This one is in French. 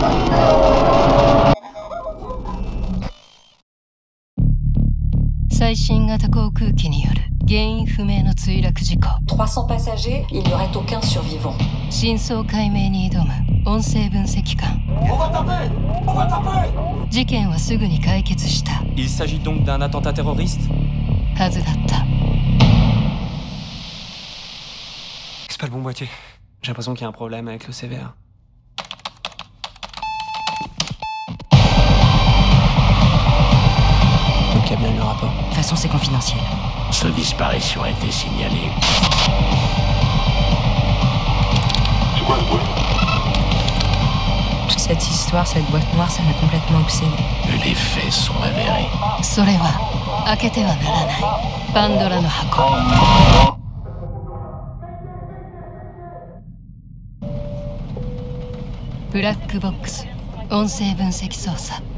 最新型航空機による原因不明の墜落事故。 300 passagers, il n'y aurait aucun survivant. 真相解明に挑む音声分析官。事件はすぐに解決した。 Il s'agit donc d'un attentat terroriste? はずだった。 C'est pas le bon boîtier. J'ai l'impression qu'il y a un problème avec le CVR. Donc il y a bien eu un rapport. De toute façon, c'est confidentiel. Sa disparition a été signalée. C'est quoi ce bruit? Toute cette histoire, cette boîte noire, ça m'a complètement obsédée. Les faits sont avérés. それは開けてはならないパンドラの箱。ブラックボックス音声分析操作。